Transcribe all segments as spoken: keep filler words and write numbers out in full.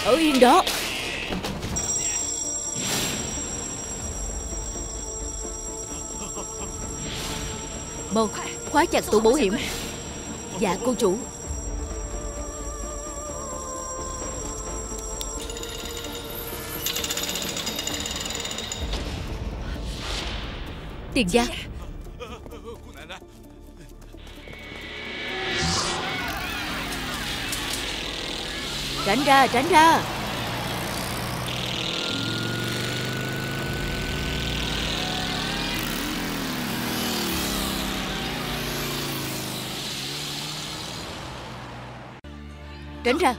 Ở yên đó. Mau khóa chặt tủ bảo hiểm. Dạ cô chủ. Tiền gia. Tránh ra, tránh ra. Tránh ra.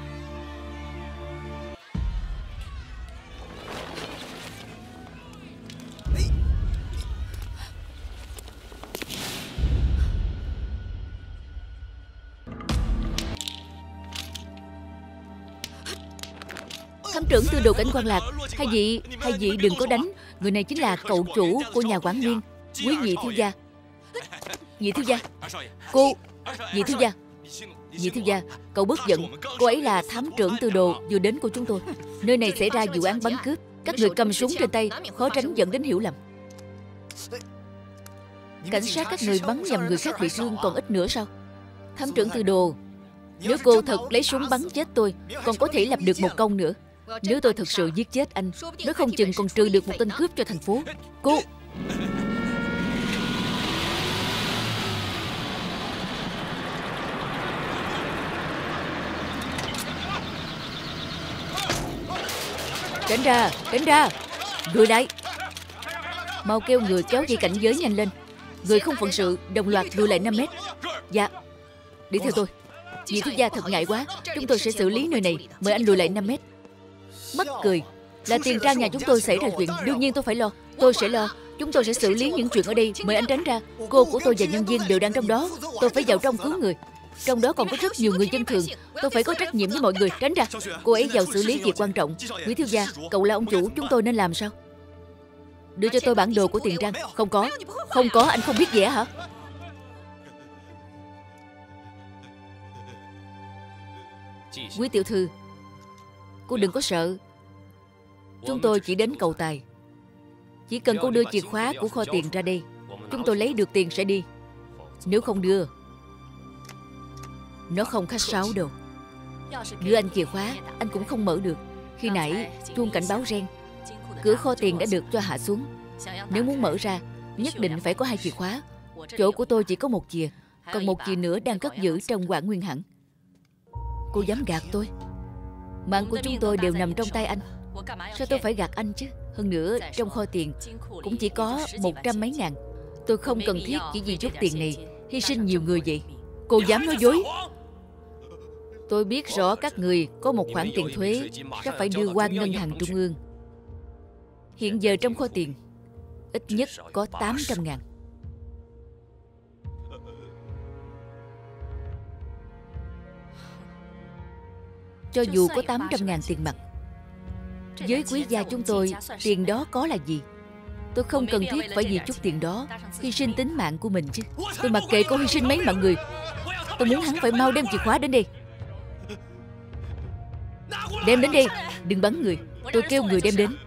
Thám trưởng Tư Đồ Cảnh Quan Lạc, hai vị, hai vị đừng có đánh. Người này chính là cậu chủ của nhà quản Nguyên, quý nhị thiếu gia. Nhị thiếu gia. Cô, nhị thiếu gia. Nhị thiếu gia, cậu bớt giận. Cô ấy là thám trưởng Tư Đồ vừa đến của chúng tôi. Nơi này xảy ra vụ án bắn cướp. Các người cầm súng trên tay, khó tránh dẫn đến hiểu lầm. Cảnh sát các người bắn nhầm người khác bị thương còn ít nữa sao? Thám trưởng Tư Đồ, nếu cô thật lấy súng bắn chết tôi, còn có thể lập được một công nữa. Nếu tôi thực sự giết chết anh, nó không chừng còn trừ được một tên cướp cho thành phố. Cô... Tránh ra, tránh ra. Lùi lại. Mau kêu người kéo dây cảnh giới nhanh lên. Người không phận sự đồng loạt lùi lại năm mét. Dạ. Đi theo tôi. Nhị thiếu gia thật ngại quá. Chúng tôi sẽ xử lý nơi này. Mời anh lùi lại năm mét. Mắc cười. Là tiền Trang nhà chúng tôi xảy ra chuyện, đương nhiên tôi phải lo. Tôi sẽ lo. Chúng tôi sẽ xử lý những chuyện ở đây. Mời anh tránh ra. Cô của tôi và nhân viên đều đang trong đó. Tôi phải vào trong cứu người. Trong đó còn có rất nhiều người dân thường. Tôi phải có trách nhiệm với mọi người. Tránh ra. Cô ấy vào xử lý việc quan trọng. Quý thiếu gia, cậu là ông chủ, chúng tôi nên làm sao? Đưa cho tôi bản đồ của tiền Trang. Không có. Không có, anh không biết vẽ hả? Quý tiểu thư, cô đừng có sợ. Chúng tôi chỉ đến cầu tài. Chỉ cần cô đưa chìa khóa của kho tiền ra đây, chúng tôi lấy được tiền sẽ đi. Nếu không đưa, nó không khách sáo đâu. Đưa anh chìa khóa, anh cũng không mở được. Khi nãy chuông cảnh báo reng, cửa kho tiền đã được cho hạ xuống. Nếu muốn mở ra, nhất định phải có hai chìa khóa. Chỗ của tôi chỉ có một chìa, còn một chìa nữa đang cất giữ trong Quảng Nguyên Hẳn. Cô dám gạt tôi? Mạng của chúng tôi đều nằm trong tay anh. Sao tôi phải gạt anh chứ? Hơn nữa, trong kho tiền cũng chỉ có một trăm mấy ngàn. Tôi không cần thiết chỉ vì chút tiền này hy sinh nhiều người vậy. Cô dám nói dối? Tôi biết rõ các người có một khoản tiền thuế sắp phải đưa qua ngân hàng trung ương. Hiện giờ trong kho tiền ít nhất có tám trăm ngàn. Cho dù có tám trăm ngàn tiền mặt, với quý gia chúng tôi, tiền đó có là gì? Tôi không cần thiết phải vì chút tiền đó hy sinh tính mạng của mình chứ. Tôi mặc kệ cô hy sinh mấy mạng người. Tôi muốn hắn phải mau đem chìa khóa đến đây. Đem đến đây. Đừng bắn người. Tôi kêu người đem đến.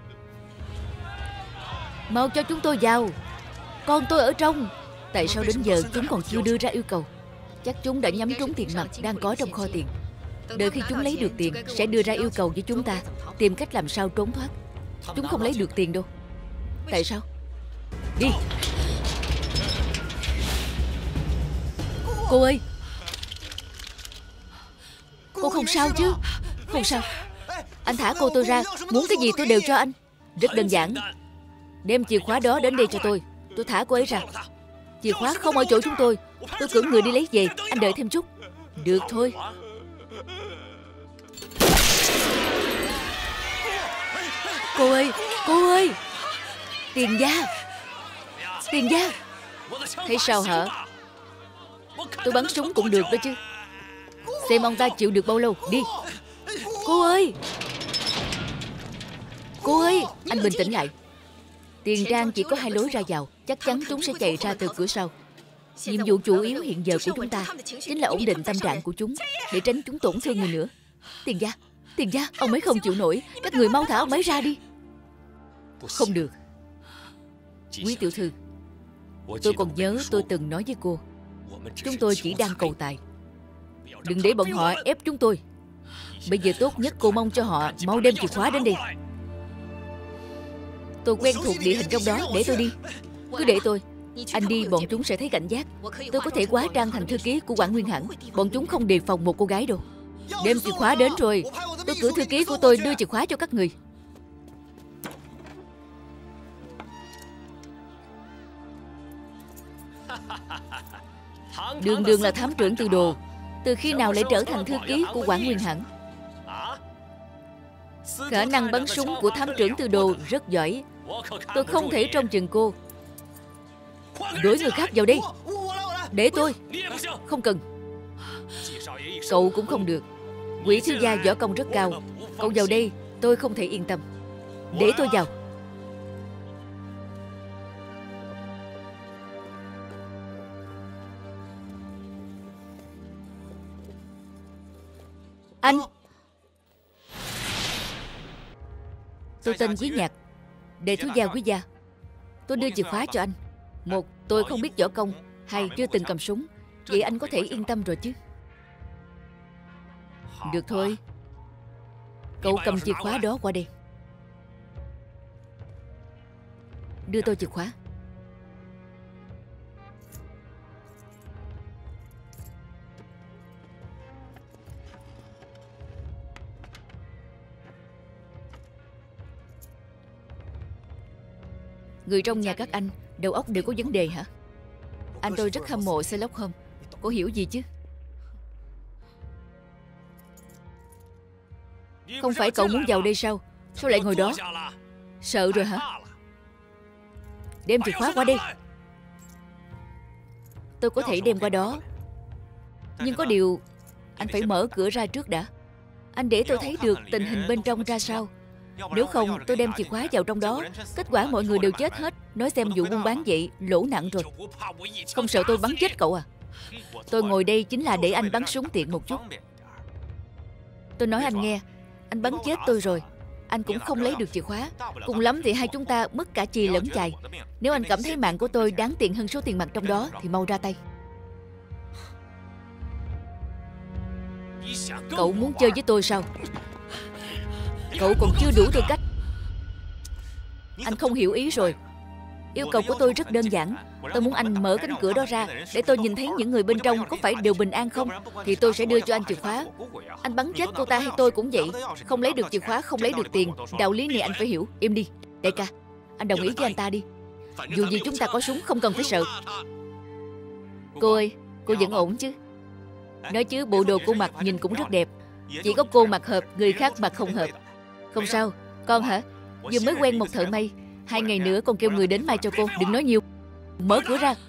Mau cho chúng tôi vào. Con tôi ở trong. Tại sao đến giờ chúng còn chưa đưa ra yêu cầu? Chắc chúng đã nhắm trúng tiền mặt đang có trong kho tiền. Đợi khi chúng lấy được tiền sẽ đưa ra yêu cầu với chúng ta, tìm cách làm sao trốn thoát. Chúng không lấy được tiền đâu. Tại sao? Đi. Cô ơi, cô không sao chứ? Không sao. Anh thả cô tôi ra. Muốn cái gì tôi đều cho anh. Rất đơn giản. Đem chìa khóa đó đến đây cho tôi. Tôi thả cô ấy ra. Chìa khóa không ở chỗ chúng tôi. Tôi cử người đi lấy về. Anh đợi thêm chút. Được thôi. Cô ơi, cô ơi. Tiền gia. Tiền gia. Thấy sao hả? Tôi bắn súng cũng được đó chứ. Xem ông ta chịu được bao lâu. Đi. Cô ơi. Cô ơi. Anh bình tĩnh lại. Tiền Trang chỉ có hai lối ra vào. Chắc chắn chúng sẽ chạy ra từ cửa sau. Nhiệm vụ chủ yếu hiện giờ của chúng ta chính là ổn định tâm trạng của chúng, để tránh chúng tổn thương người nữa. Tiền gia. Tiền gia, ông ấy không chịu nổi. Các người mau thả ông ấy ra đi. Không được. Quý tiểu thư, tôi còn nhớ tôi từng nói với cô, chúng tôi chỉ đang cầu tài, đừng để bọn họ ép chúng tôi. Bây giờ tốt nhất cô mong cho họ mau đem chìa khóa đến đây. Tôi quen thuộc địa hình trong đó, để tôi đi. Cứ để tôi. Anh đi bọn chúng sẽ thấy cảnh giác. Tôi có thể hóa trang thành thư ký của Quản Nguyên Hãn. Bọn chúng không đề phòng một cô gái đâu. Đem chìa khóa đến rồi, tôi cử thư ký của tôi đưa chìa khóa cho các người. Đường đường là thám trưởng Tư Đồ, từ khi nào lại trở thành thư ký của Quản Nguyên Hãn? Khả năng bắn súng của thám trưởng Tư Đồ rất giỏi. Tôi không thể trông chừng cô. Đuổi người khác vào đây. Để tôi. Không cần. Cậu cũng không được. Quỷ thiếu gia võ công rất cao. Cậu vào đây tôi không thể yên tâm. Để tôi vào. Anh. Tôi tên Quý Nhạc, đệ thiếu gia Quý gia. Tôi đưa chìa khóa cho anh. Một, tôi không biết võ công. Hai, chưa từng cầm súng. Vậy anh có thể yên tâm rồi chứ? Được thôi. Cậu cầm chìa khóa đó qua đây. Đưa tôi chìa khóa. Người trong nhà các anh đầu óc đều có vấn đề hả? Anh tôi rất hâm mộ Sherlock Holmes. Cô hiểu gì chứ? Không phải cậu muốn vào đây sao? Sao lại ngồi đó? Sợ rồi hả? Đem chìa khóa qua đây. Tôi có thể đem qua đó, nhưng có điều anh phải mở cửa ra trước đã. Anh để tôi thấy được tình hình bên trong ra sao. Nếu không tôi đem chìa khóa vào trong đó, kết quả mọi người đều chết hết. Nói xem vụ buôn bán vậy lỗ nặng rồi. Không sợ tôi bắn chết cậu à? Tôi ngồi đây chính là để anh bắn súng tiện một chút. Tôi nói anh nghe, anh bắn chết tôi rồi, anh cũng không lấy được chìa khóa. Cùng lắm thì hai chúng ta mất cả chì lẫn chài. Nếu anh cảm thấy mạng của tôi đáng tiền hơn số tiền mặt trong đó thì mau ra tay. Cậu muốn chơi với tôi sao? Cậu còn chưa đủ tư cách. Anh không hiểu ý rồi. Yêu cầu của tôi rất đơn giản. Tôi muốn anh mở cánh cửa đó ra để tôi nhìn thấy những người bên trong có phải đều bình an không, thì tôi sẽ đưa cho anh chìa khóa. Anh bắn chết cô ta hay tôi cũng vậy. Không lấy được chìa khóa không lấy được tiền. Đạo lý này anh phải hiểu. Im đi. Đại ca, anh đồng ý với anh ta đi. Dù gì chúng ta có súng, không cần phải sợ. Cô ơi, cô vẫn ổn chứ? Nói chứ bộ đồ cô mặc nhìn cũng rất đẹp. Chỉ có cô mặc hợp, người khác mặc không hợp. Không sao. Con hả? Vừa mới quen một thợ may. Hai ngày nữa con kêu người đến may cho cô. Đừng nói nhiều. Mở cửa ra.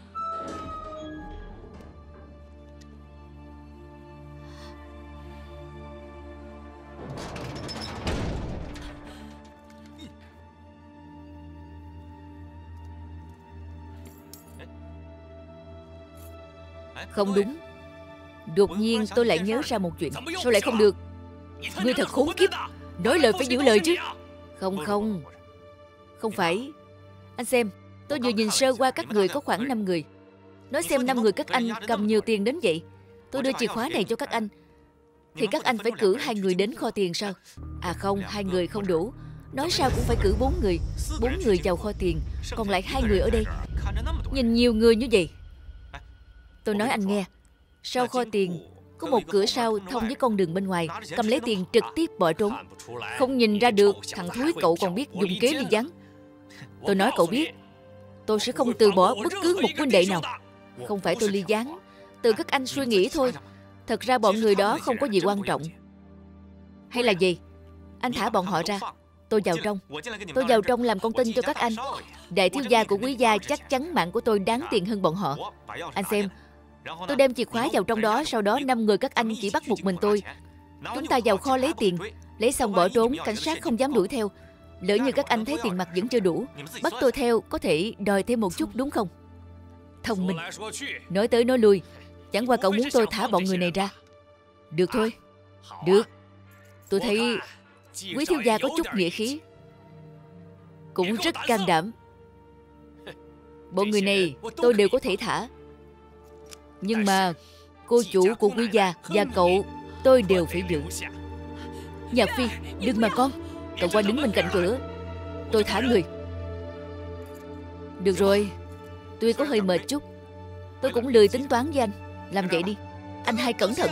Không đúng. Đột nhiên tôi lại nhớ ra một chuyện. Sao lại không được? Ngươi thật khốn kiếp. Nói lời phải giữ lời chứ. Không không Không phải. Anh xem, tôi vừa nhìn sơ qua các người có khoảng năm người. Nói xem năm người các anh cầm nhiều tiền đến vậy. Tôi đưa chìa khóa này cho các anh, thì các anh phải cử hai người đến kho tiền sao? À không, hai người không đủ. Nói sao cũng phải cử bốn người. Bốn người vào kho tiền, còn lại hai người ở đây. Nhìn nhiều người như vậy. Tôi nói anh nghe, sau kho tiền có một cửa sau thông với con đường bên ngoài. Cầm lấy tiền trực tiếp bỏ trốn. Không nhìn ra được. Thằng thúi cậu còn biết dùng kế ly gián. Tôi nói cậu biết, tôi sẽ không từ bỏ bất cứ một huynh đệ nào. Không phải tôi ly gián, từ các anh suy nghĩ thôi. Thật ra bọn người đó không có gì quan trọng. Hay là gì? Anh thả bọn họ ra, tôi vào trong. Tôi vào trong làm con tin cho các anh. Đại thiếu gia của Quý gia chắc chắn mạng của tôi đáng tiền hơn bọn họ. Anh xem, tôi đem chìa khóa vào trong đó. Sau đó năm người các anh chỉ bắt một mình tôi. Chúng ta vào kho lấy tiền. Lấy xong bỏ trốn, cảnh sát không dám đuổi theo. Lỡ như các anh thấy tiền mặt vẫn chưa đủ, bắt tôi theo, có thể đòi thêm một chút đúng không? Thông minh. Nói tới nói lui, chẳng qua cậu muốn tôi thả bọn người này ra. Được thôi. Được. Tôi thấy quý thiếu gia có chút nghĩa khí, cũng rất can đảm. Bọn người này tôi đều có thể thả, nhưng mà cô chủ của quý gia và cậu tôi đều phải giữ. Nhạc Phi, đừng mà con. Cậu qua đứng bên cạnh cửa, tôi thả người. Được rồi, tuy có hơi mệt chút, tôi cũng lười tính toán với anh. Làm vậy đi. Anh hai cẩn thận.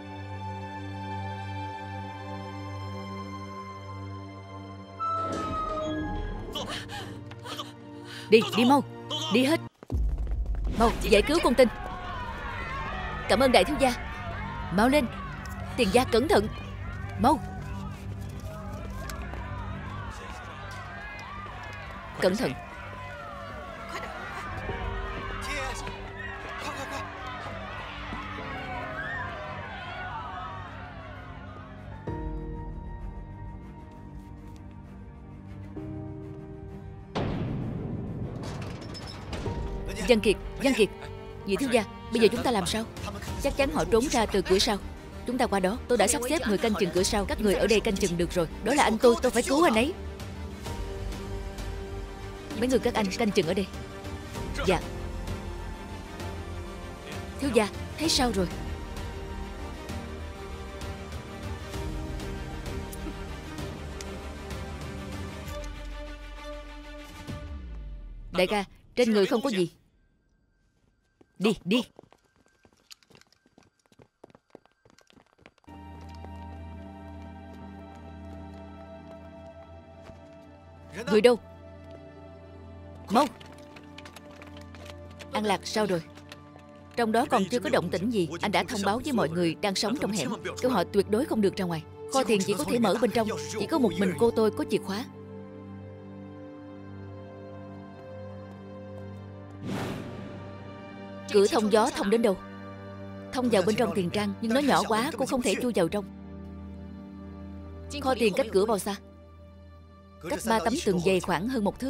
Đi, đi mau. Đi hết. Mau, giải cứu con tin. Cảm ơn đại thiếu gia. Mau lên. Tiền gia cẩn thận. Mau. Cẩn thận. Văn Kiệt, Văn Kiệt, Nhị thiếu gia, bây giờ chúng ta làm sao? Chắc chắn họ trốn ra từ cửa sau. Chúng ta qua đó. Tôi đã sắp xếp người canh chừng cửa sau. Các người ở đây canh chừng được rồi. Đó là anh tôi, tôi phải cứu anh ấy. Mấy người các anh canh chừng ở đây. Dạ. Thiếu gia, thấy sao rồi? Đại ca, trên người không có gì. Đi, đi. Người đâu? Mau. An Lạc sao rồi? Trong đó còn chưa có động tĩnh gì. Anh đã thông báo với mọi người đang sống trong hẻm, kêu họ tuyệt đối không được ra ngoài. Kho tiền chỉ có thể mở bên trong. Chỉ có một mình cô tôi có chìa khóa. Cửa thông gió thông đến đâu? Thông vào bên trong tiền trang, nhưng nó nhỏ quá, cô không thể chui vào trong. Kho tiền cách cửa bao xa? Cách ba tấm tường dày khoảng hơn một thước.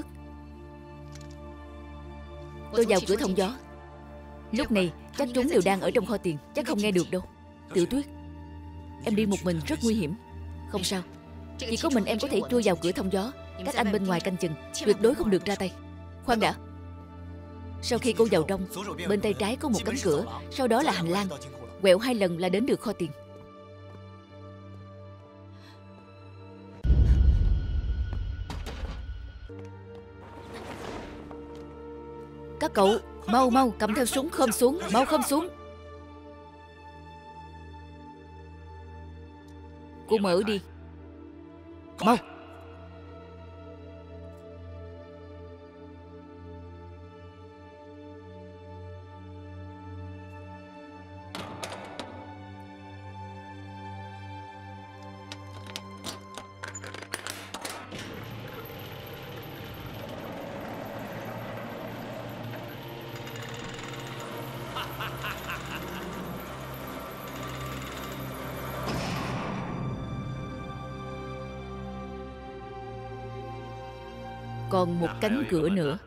Tôi vào cửa thông gió. Lúc này chắc chúng đều đang ở trong kho tiền, chắc không nghe được đâu. Tiểu Tuyết, em đi một mình rất nguy hiểm. Không sao, chỉ có mình em có thể chui vào cửa thông gió. Các anh bên ngoài canh chừng, tuyệt đối không được ra tay. Khoan đã. Sau khi cô vào trong, bên tay trái có một cánh cửa, sau đó là hành lang. Quẹo hai lần là đến được kho tiền. Các cậu, mau mau cầm theo súng khom xuống. Mau khom xuống. Cô mở đi. Mau. Còn một cánh cửa nữa.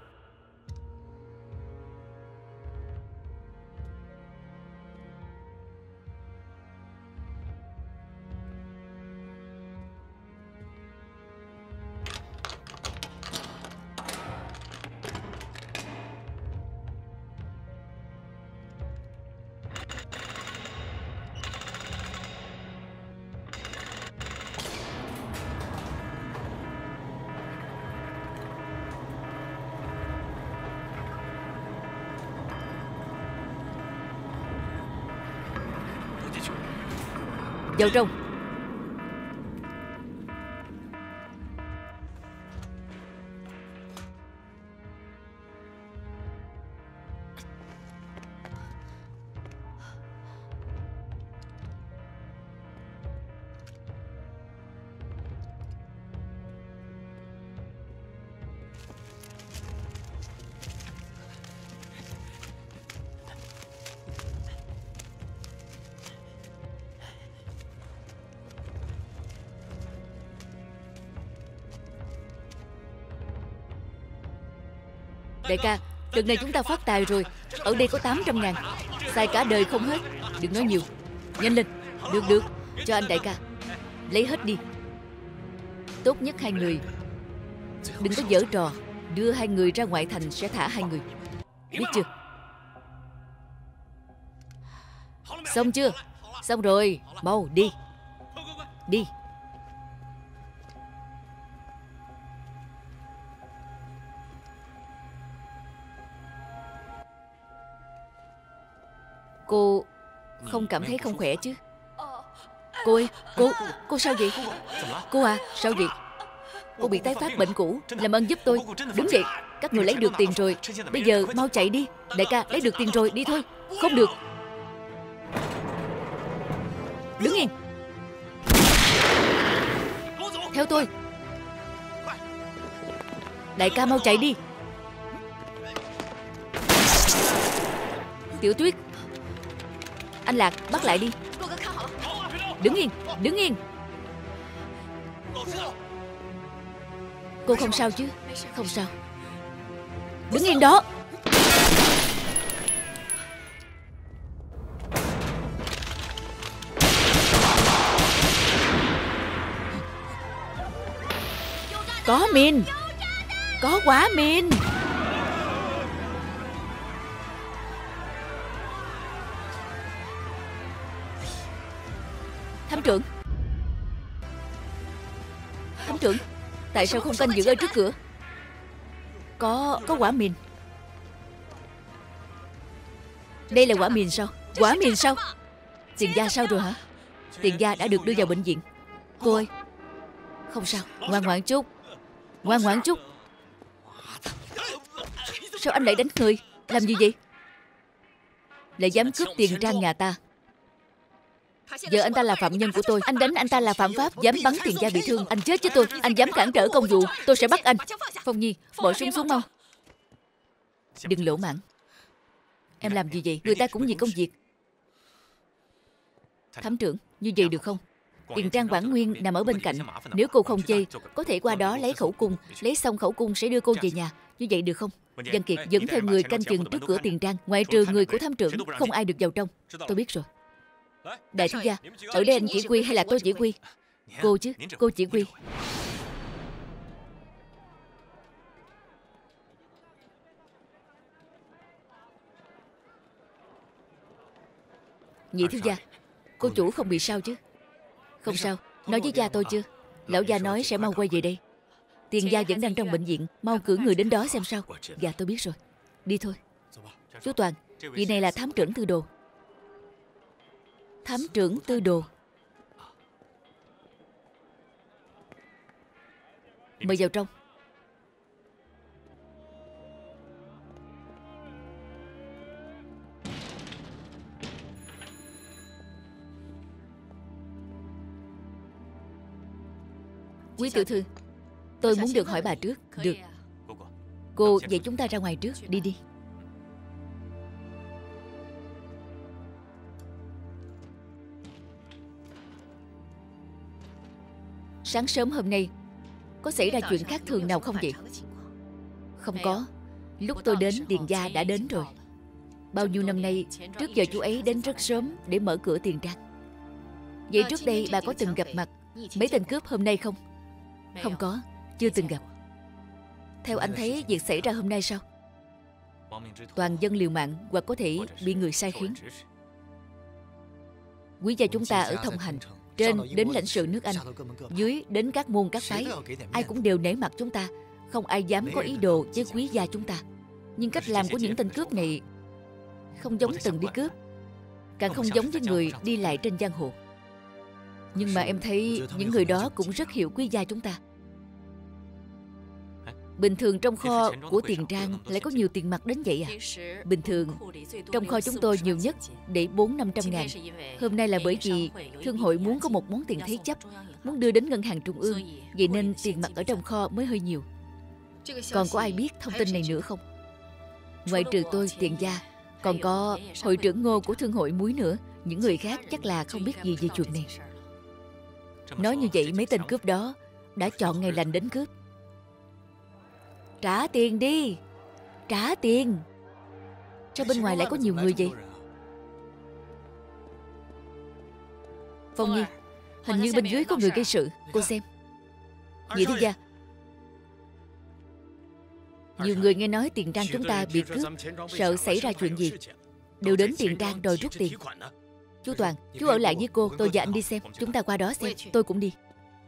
Vào trong. Đại ca, đợt này chúng ta phát tài rồi. Ở đây có tám trăm ngàn, xài cả đời không hết. Đừng nói nhiều. Nhanh lên. Được được, cho anh đại ca. Lấy hết đi. Tốt nhất hai người đừng có giở trò. Đưa hai người ra ngoại thành sẽ thả hai người. Biết chưa? Xong chưa? Xong rồi. Mau đi. Đi. Cô không cảm thấy không khỏe chứ? Cô ơi, cô, cô sao vậy? Cô à, sao vậy? Cô bị tái phát bệnh cũ. Làm ơn giúp tôi. Đứng dậy. Các người lấy được tiền rồi. Bây giờ mau chạy đi. Đại ca, lấy được tiền rồi, đi thôi. Không được. Đứng yên. Theo tôi. Đại ca mau chạy đi. Tiểu Tuyết, anh Lạc, bắt lại đi. Đứng yên, đứng yên. Cô không sao chứ? Không sao. Đứng yên đó. Có mìn. Có quả mìn. Thám trưởng. Thám trưởng, tại sao không canh giữ ở trước cửa? Có, có quả mìn. Đây là quả mìn sao? Quả mìn sao? Tiền Gia sao rồi hả? Tiền Gia đã được đưa vào bệnh viện. Cô ơi, không sao, ngoan ngoãn chút. Ngoan ngoãn chút. Sao anh lại đánh người? Làm gì vậy? Lại dám cướp tiền trang nhà ta. Giờ anh ta là phạm nhân của tôi. Anh đánh anh ta là phạm pháp. Dám bắn Tiền Gia bị thương, anh chết với tôi. Anh dám cản trở công vụ, tôi sẽ bắt anh. Phong Nhi, bỏ súng xuống mau. Đừng lỗ mãng. Em làm gì vậy? Người ta cũng vì công việc. Thám trưởng, như vậy được không? Tiền trang Quảng Nguyên nằm ở bên cạnh. Nếu cô không chê, có thể qua đó lấy khẩu cung. Lấy xong khẩu cung sẽ đưa cô về nhà. Như vậy được không? Văn Kiệt dẫn theo người canh chừng trước cửa tiền trang. Ngoại trừ người của thám trưởng, không ai được vào trong. Tôi biết rồi. Đại thiếu gia, ở đây anh chỉ huy hay là tôi chỉ huy? Cô chứ, cô chỉ huy. Nhị thiếu gia, cô chủ không bị sao chứ? Không sao. Nói với gia tôi chưa? Lão gia nói sẽ mau quay về đây. Tiền Gia vẫn đang trong bệnh viện. Mau cử người đến đó xem sao. Dạ tôi biết rồi. Đi thôi. Chú Toàn, vị này là thám trưởng Tư Đồ. Thám trưởng Tư Đồ. Mời vào trong. Quý tiểu thư, tôi muốn được hỏi bà trước. Được. Cô, vậy chúng ta ra ngoài trước. Đi đi. Sáng sớm hôm nay có xảy ra chuyện khác thường nào không vậy? Không có. Lúc tôi đến, Tiền Gia đã đến rồi. Bao nhiêu năm nay, trước giờ chú ấy đến rất sớm để mở cửa tiền trang. Vậy trước đây bà có từng gặp mặt mấy tên cướp hôm nay không? Không có, chưa từng gặp. Theo anh thấy việc xảy ra hôm nay sao? Toàn dân liều mạng hoặc có thể bị người sai khiến. Quý gia chúng ta ở thông hành, trên đến lãnh sự nước Anh, dưới đến các môn các phái, ai cũng đều nể mặt chúng ta. Không ai dám có ý đồ với quý gia chúng ta. Nhưng cách làm của những tên cướp này không giống từng đi cướp, càng không giống với người đi lại trên giang hồ. Nhưng mà em thấy những người đó cũng rất hiểu quý gia chúng ta. Bình thường trong kho của tiền trang lại có nhiều tiền mặt đến vậy à? Bình thường trong kho chúng tôi nhiều nhất để bốn năm trăm ngàn. Hôm nay là bởi vì thương hội muốn có một món tiền thế chấp, muốn đưa đến ngân hàng trung ương, vậy nên tiền mặt ở trong kho mới hơi nhiều. Còn có ai biết thông tin này nữa không? Ngoại trừ tôi, Tiền Gia, còn có hội trưởng Ngô của thương hội muối nữa. Những người khác chắc là không biết gì về chuyện này. Nói như vậy mấy tên cướp đó đã chọn ngày lành đến cướp. Trả tiền đi. Trả tiền. Sao bên ngoài lại có nhiều người vậy? Phong Nhi, Hình như bên dưới có người gây sự. Cô xem. Nhị thiếu gia, nhiều người nghe nói Tiền Trang chúng ta bị cướp, sợ xảy ra chuyện gì đều đến Tiền Trang đòi rút tiền. Chú Toàn, chú ở lại với cô, tôi và anh đi xem. Chúng ta qua đó xem. Tôi cũng đi.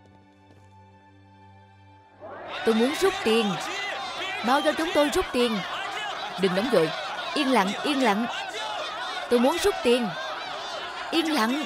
Tôi muốn rút tiền. Mau cho chúng tôi rút tiền. Đừng nóng vội. Yên lặng, yên lặng. Tôi muốn rút tiền. Yên lặng.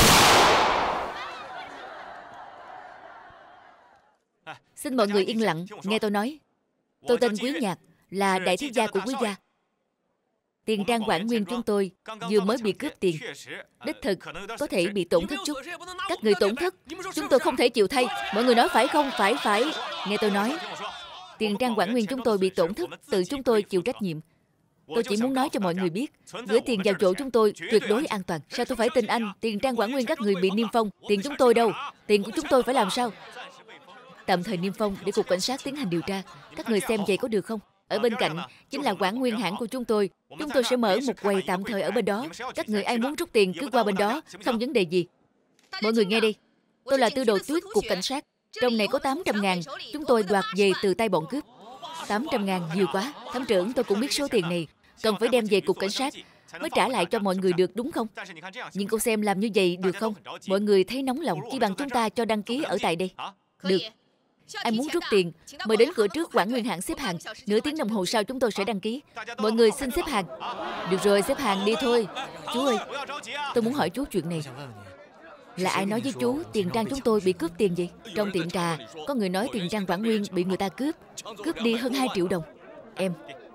Xin mọi người yên lặng, nghe tôi nói. Tôi tên Quý Nhạc, là đại thiếu gia của Quý gia. Tiền Trang Quảng Nguyên chúng tôi vừa mới bị cướp tiền. Đích thực có thể bị tổn thất chút. Các người tổn thất, chúng tôi không thể chịu thay. Mọi người nói phải không? Phải, phải. Nghe tôi nói. Tiền Trang Quảng Nguyên chúng tôi bị tổn thất, tự chúng tôi chịu trách nhiệm. Tôi chỉ muốn nói cho mọi người biết, gửi tiền vào chỗ chúng tôi tuyệt đối an toàn. Sao tôi phải tin anh? Tiền Trang Quảng Nguyên các người bị niêm phong. Tiền chúng tôi đâu? Tiền của chúng tôi phải làm sao? Tạm thời niêm phong để cục cảnh sát tiến hành điều tra. Các người xem vậy có được không? Ở bên cạnh chính là Quảng Nguyên hãng của chúng tôi. Chúng tôi sẽ mở một quầy tạm thời ở bên đó. Các người ai muốn rút tiền cứ qua bên đó, không vấn đề gì. Mọi người nghe đi. Tôi là Tư Đồ Tuyết, cục cảnh sát. Trong này có tám trăm ngàn, chúng tôi đoạt về từ tay bọn cướp. Tám trăm ngàn nhiều quá. Thám trưởng, tôi cũng biết số tiền này cần phải đem về cục cảnh sát mới trả lại cho mọi người được, đúng không? Nhưng cô xem làm như vậy được không? Mọi người thấy nóng lòng, chỉ bằng chúng ta cho đăng ký ở tại đây. Được. Ai muốn rút tiền, mời đến cửa trước Quảng Nguyên hãng xếp hàng. Nửa tiếng đồng hồ sau chúng tôi sẽ đăng ký. Mọi người xin xếp hàng. Được rồi, xếp hàng đi thôi. Chú ơi, tôi muốn hỏi chú chuyện này. Là ai nói với chú Tiền Trang chúng tôi bị cướp tiền gì? Trong tiệm trà có người nói Tiền Trang Quảng Nguyên bị người ta cướp. Cướp đi hơn hai triệu đồng. Em,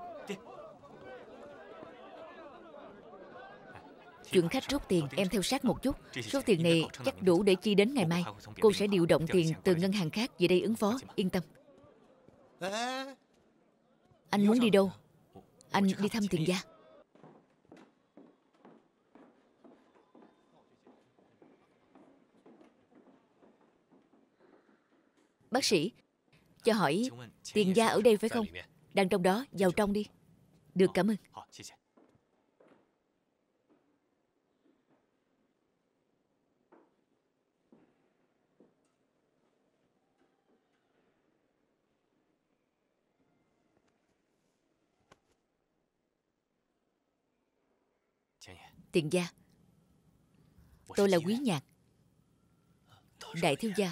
chuyện khách rút tiền em theo sát một chút. Số tiền này chắc đủ để chi đến ngày mai. Cô sẽ điều động tiền từ ngân hàng khác về đây ứng phó. Yên tâm. Anh muốn đi đâu? Anh đi thăm Tiền gia. Bác sĩ, cho hỏi Tiền gia ở đây phải không? Đang trong đó, vào trong đi. Được, cảm ơn. Tiền gia, tôi là Quý Nhạc, đại thiếu gia.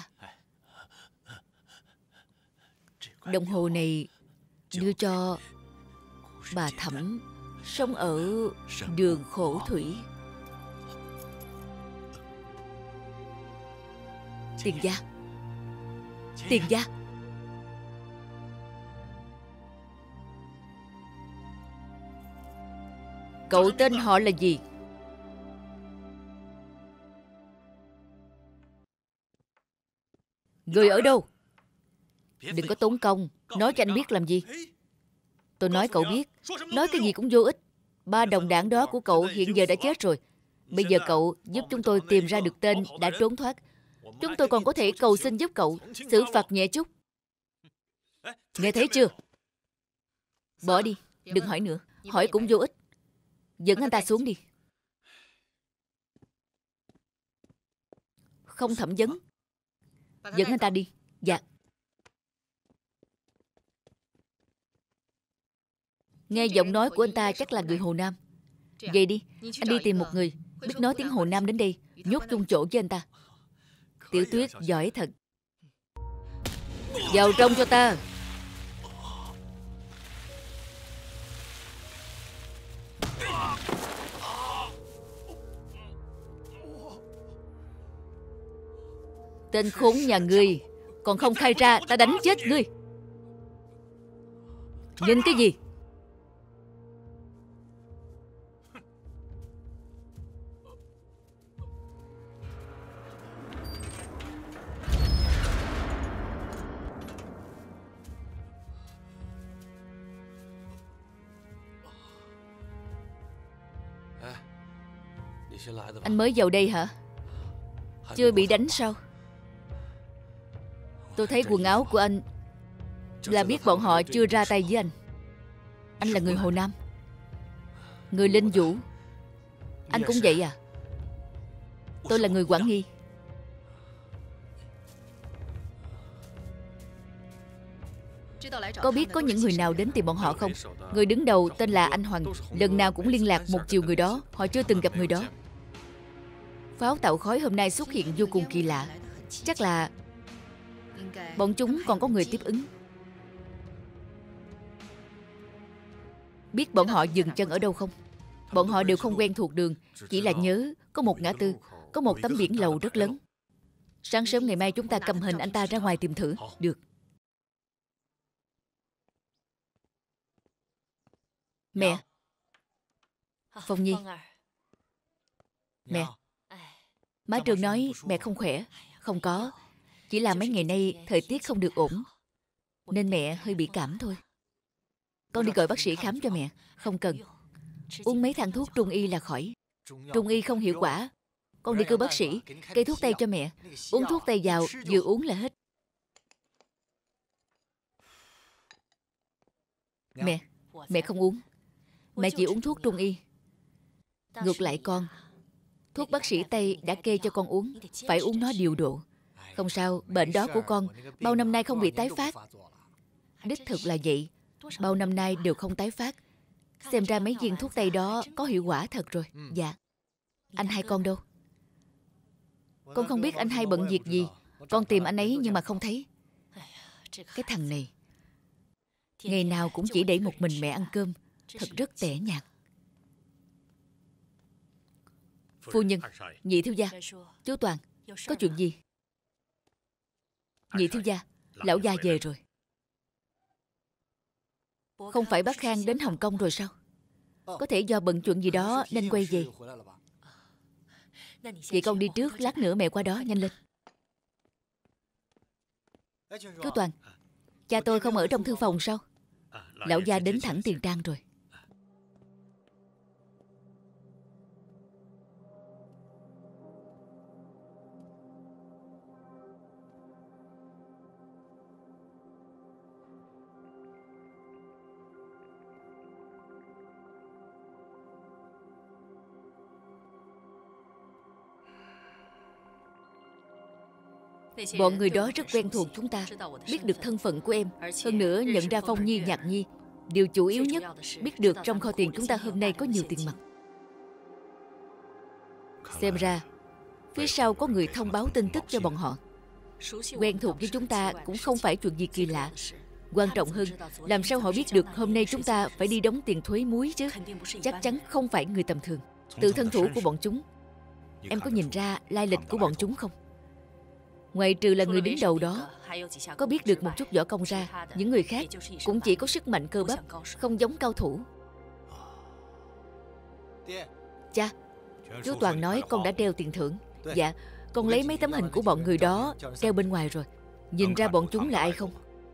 Đồng hồ này đưa cho bà Thẩm sống ở đường Khổ Thủy. Tiền gia, Tiền gia. Cậu tên họ là gì? Người ở đâu? Đừng có tốn công. Nói cho anh biết làm gì? Tôi nói cậu biết. Nói cái gì cũng vô ích. Ba đồng đảng đó của cậu hiện giờ đã chết rồi. Bây giờ cậu giúp chúng tôi tìm ra được tên đã trốn thoát. Chúng tôi còn có thể cầu xin giúp cậu xử phạt nhẹ chút. Nghe thấy chưa? Bỏ đi. Đừng hỏi nữa. Hỏi cũng vô ích. Dẫn anh ta xuống đi. Không thẩm vấn. Dẫn anh ta đi. Dạ. Nghe giọng nói của anh ta chắc là người Hồ Nam. Vậy đi, anh đi tìm một người biết nói tiếng Hồ Nam đến đây, nhốt chung chỗ với anh ta. Tiểu Tuyết giỏi thật. Vào trong cho ta. Tên khốn nhà ngươi, còn không khai ra ta đánh chết ngươi. Nhìn cái gì? Anh mới vào đây hả? Chưa bị đánh sao? Tôi thấy quần áo của anh là biết bọn họ chưa ra tay với anh. Anh là người Hồ Nam, người Linh Vũ. Anh cũng vậy à? Tôi là người Quảng Nghi. Có biết có những người nào đến tìm bọn họ không? Người đứng đầu tên là anh Hoàng. Lần nào cũng liên lạc một chiều người đó. Họ chưa từng gặp người đó. Pháo tạo khói hôm nay xuất hiện vô cùng kỳ lạ. Chắc là bọn chúng còn có người tiếp ứng. Biết bọn họ dừng chân ở đâu không? Bọn họ đều không quen thuộc đường. Chỉ là nhớ có một ngã tư, có một tấm biển lầu rất lớn. Sáng sớm ngày mai chúng ta cầm hình anh ta ra ngoài tìm thử. Được. Mẹ. Phong Nhi. Mẹ. Má Trường nói mẹ không khỏe. Không có. Chỉ là mấy ngày nay thời tiết không được ổn, nên mẹ hơi bị cảm thôi. Con đi gọi bác sĩ khám cho mẹ. Không cần. Uống mấy thang thuốc trung y là khỏi. Trung y không hiệu quả. Con đi kêu bác sĩ kê thuốc tây cho mẹ. Uống thuốc tây vào, vừa uống là hết. Mẹ, mẹ không uống. Mẹ chỉ uống thuốc trung y. Ngược lại con, thuốc bác sĩ Tây đã kê cho con uống, phải uống nó điều độ. Không sao, bệnh đó của con bao năm nay không bị tái phát. Đích thực là vậy. Bao năm nay đều không tái phát. Xem ra mấy viên thuốc Tây đó có hiệu quả thật rồi. Dạ. Anh hai con đâu? Con không biết anh hai bận việc gì. Con tìm anh ấy nhưng mà không thấy. Cái thằng này ngày nào cũng chỉ để một mình mẹ ăn cơm. Thật rất tẻ nhạt. Phu nhân, nhị thiếu gia, chú Toàn, có chuyện gì? Nhị thiếu gia, lão gia về rồi. Không phải bác Khang đến Hồng Kông rồi sao? Có thể do bận chuyện gì đó nên quay về. Vậy con đi trước, lát nữa mẹ qua đó, nhanh lên. Chú Toàn, cha tôi không ở trong thư phòng sao? Lão gia đến thẳng tiền trang rồi. Bọn người đó rất quen thuộc chúng ta, biết được thân phận của em. Hơn nữa nhận ra Phong Nhi, Nhạc Nhi. Điều chủ yếu nhất, biết được trong kho tiền chúng ta hôm nay có nhiều tiền mặt. Xem ra phía sau có người thông báo tin tức cho bọn họ. Quen thuộc với chúng ta cũng không phải chuyện gì kỳ lạ. Quan trọng hơn, làm sao họ biết được hôm nay chúng ta phải đi đóng tiền thuế muối chứ? Chắc chắn không phải người tầm thường. Từ thân thủ của bọn chúng, em có nhìn ra lai lịch của bọn chúng không? Ngoài trừ là người đứng đầu đó có biết được một chút võ công ra, những người khác cũng chỉ có sức mạnh cơ bắp, không giống cao thủ. Cha, chú Toàn nói con đã đeo tiền thưởng. Dạ, con lấy mấy tấm hình của bọn người đó treo bên ngoài rồi. Nhìn ra bọn chúng là ai không?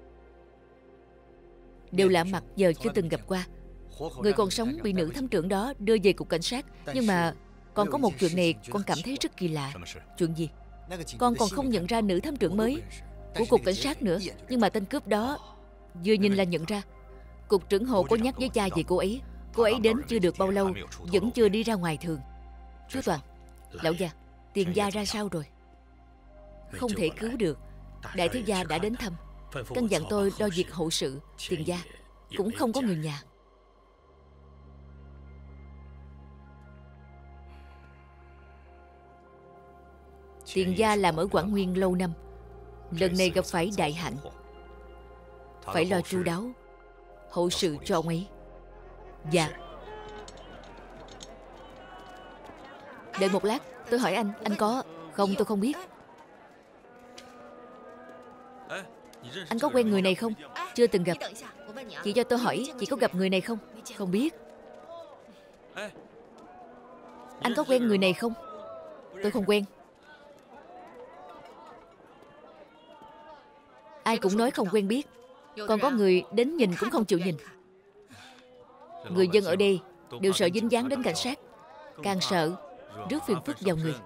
Đều lạ mặt, giờ chưa từng gặp qua. Người còn sống bị nữ thám trưởng đó đưa về cục cảnh sát. Nhưng mà còn có một chuyện này con cảm thấy rất kỳ lạ. Chuyện gì? Con còn không nhận ra nữ thám trưởng mới của cục cảnh sát nữa. Nhưng mà tên cướp đó vừa nhìn là nhận ra. Cục trưởng Hồ có nhắc với cha về cô ấy. Cô ấy đến chưa được bao lâu, vẫn chưa đi ra ngoài thường. Chú Toàn, lão gia, tiền gia ra sao rồi? Không thể cứu được. Đại thiếu gia đã đến thăm, căn dặn tôi lo việc hậu sự. Tiền gia cũng không có người nhà. Tiền gia làm ở Quảng Nguyên lâu năm, lần này gặp phải đại hạnh, phải lo chu đáo hậu sự cho ông ấy. Dạ. Đợi một lát, tôi hỏi anh, anh có... Không, tôi không biết. Anh có quen người này không? Chưa từng gặp. Chị cho tôi hỏi, chị có gặp người này không? Không biết. Anh có quen người này không? Tôi không quen. Ai cũng nói không quen biết. Còn có người đến nhìn cũng không chịu nhìn. Người dân ở đây đều sợ dính dáng đến cảnh sát, càng sợ rước phiền phức vào người.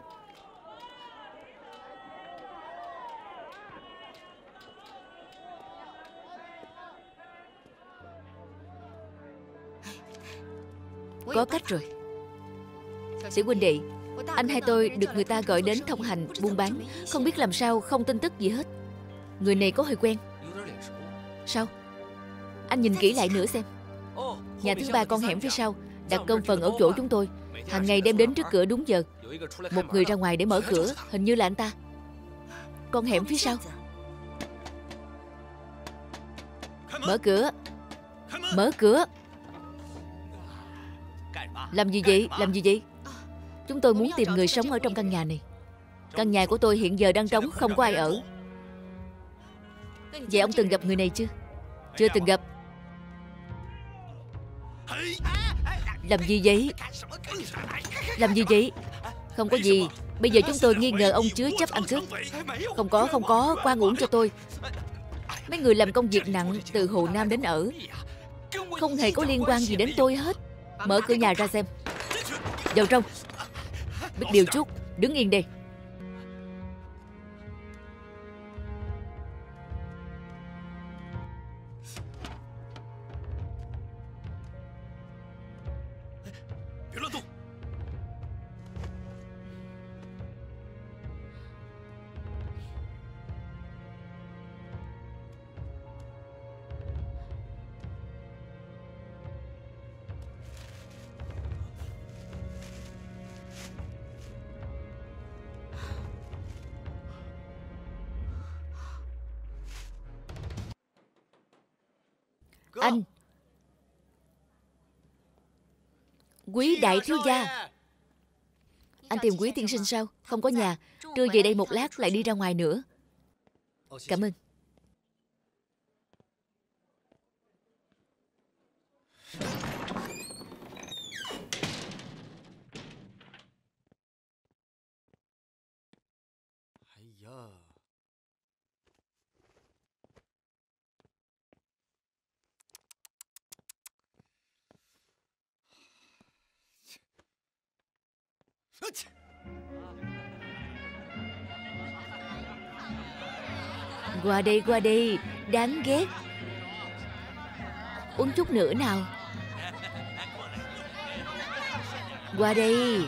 Có cách rồi. Sĩ huynh đệ, anh hai tôi được người ta gọi đến thông hành buôn bán, không biết làm sao không tin tức gì hết. Người này có hơi quen. Sao? Anh nhìn kỹ lại nữa xem. Nhà thứ ba con hẻm phía sau đặt cơm phần ở chỗ chúng tôi, hàng ngày đem đến trước cửa đúng giờ. Một người ra ngoài để mở cửa, hình như là anh ta. Con hẻm phía sau. Mở cửa. Mở cửa. Làm gì vậy? Làm gì vậy? Chúng tôi muốn tìm người sống ở trong căn nhà này. Căn nhà của tôi hiện giờ đang trống, không có ai ở. Vậy ông từng gặp người này chưa? Chưa từng gặp. Làm gì vậy? Làm gì vậy? Không có gì. Bây giờ chúng tôi nghi ngờ ông chứa chấp ăn cướp. Không có, không có. Khoan uổng cho tôi. Mấy người làm công việc nặng từ Hồ Nam đến ở, không hề có liên quan gì đến tôi hết. Mở cửa nhà ra xem. Vào trong. Biết điều chút. Đứng yên đây. Anh. Quý đại thiếu gia. Anh tìm Quý tiên sinh sao? Không có nhà. Trưa về đây một lát lại đi ra ngoài nữa. Cảm ơn. Qua đây, qua đây. Đáng ghét. Uống chút nữa nào. Qua đây.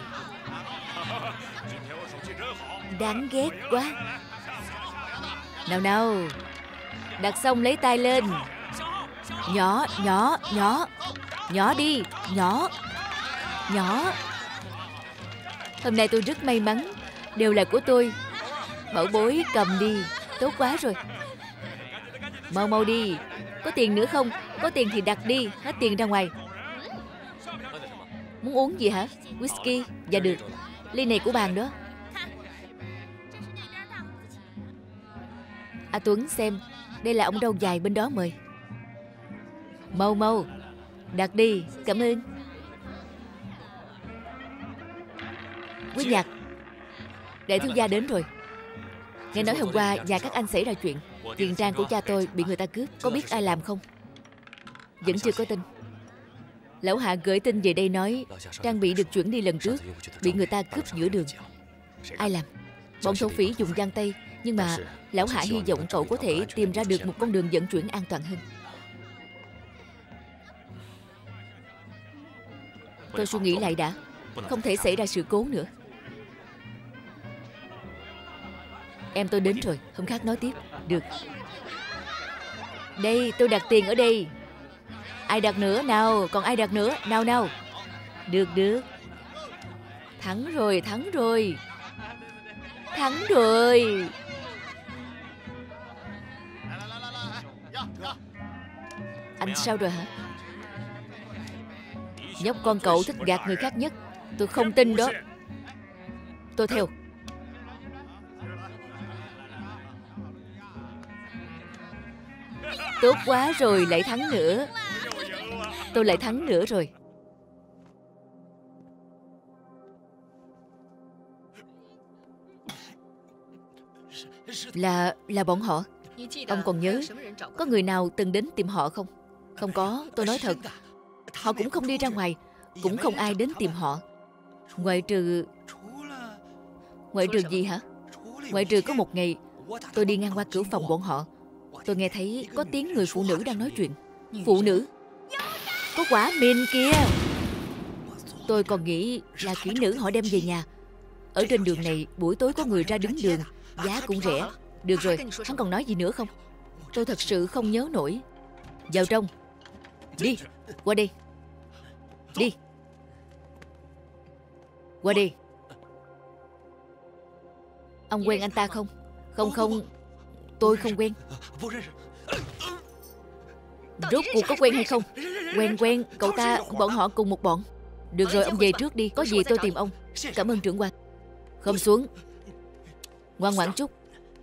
Đáng ghét quá. Nào nào. Đặt xong lấy tay lên. Nhỏ, nhỏ, nhỏ. Nhỏ đi, nhỏ. Nhỏ. Hôm nay tôi rất may mắn. Đều là của tôi. Bảo bối cầm đi. Tốt quá rồi. Mau mau đi. Có tiền nữa không? Có tiền thì đặt đi. Hết tiền ra ngoài. Muốn uống gì hả? Whisky? Dạ được. Ly này của bạn đó. À Tuấn xem. Đây là ông râu dài bên đó mời. Mau mau. Đặt đi. Cảm ơn. Quý Nhạc. Đại thiếu gia đến rồi. Nghe nói hôm qua nhà các anh xảy ra chuyện. Tiền trang của cha tôi bị người ta cướp. Có biết ai làm không? Vẫn chưa có tin. Lão Hạ gửi tin về đây nói trang bị được chuyển đi lần trước bị người ta cướp giữa đường. Ai làm? Bọn thổ phỉ dùng giăng tay. Nhưng mà Lão Hạ hy vọng cậu có thể tìm ra được một con đường vận chuyển an toàn hơn. Tôi suy nghĩ lại đã. Không thể xảy ra sự cố nữa. Em tôi đến rồi. Hôm khác nói tiếp. Được. Đây tôi đặt tiền ở đây. Ai đặt nữa nào? Còn ai đặt nữa? Nào nào. Được được. Thắng rồi, thắng rồi. Thắng rồi. Anh sao rồi hả? Nhóc con cậu thích gạt người khác nhất. Tôi không tin đó. Tôi theo. Tốt quá rồi, lại thắng nữa. Tôi lại thắng nữa rồi. Là, là bọn họ. Ông còn nhớ có người nào từng đến tìm họ không? Không có, tôi nói thật. Họ cũng không đi ra ngoài. Cũng không ai đến tìm họ. Ngoại trừ... Ngoại trừ gì hả? Ngoại trừ có một ngày tôi đi ngang qua cửa phòng bọn họ. Tôi nghe thấy có tiếng người phụ nữ đang nói chuyện. Phụ nữ? Có quả mìn kìa. Tôi còn nghĩ là kỹ nữ họ đem về nhà. Ở trên đường này buổi tối có người ra đứng đường. Giá cũng rẻ. Được rồi, hắn còn nói gì nữa không? Tôi thật sự không nhớ nổi. Vào trong. Đi, qua đây. Đi. Qua đây. Ông quen anh ta không? Không không, tôi không quen. Rốt cuộc có quen hay không? Quen quen, cậu ta, bọn họ cùng một bọn. Được rồi, ông về trước đi, có gì tôi tìm ông. Cảm ơn trưởng quan. Không xuống. Ngoan ngoãn chút.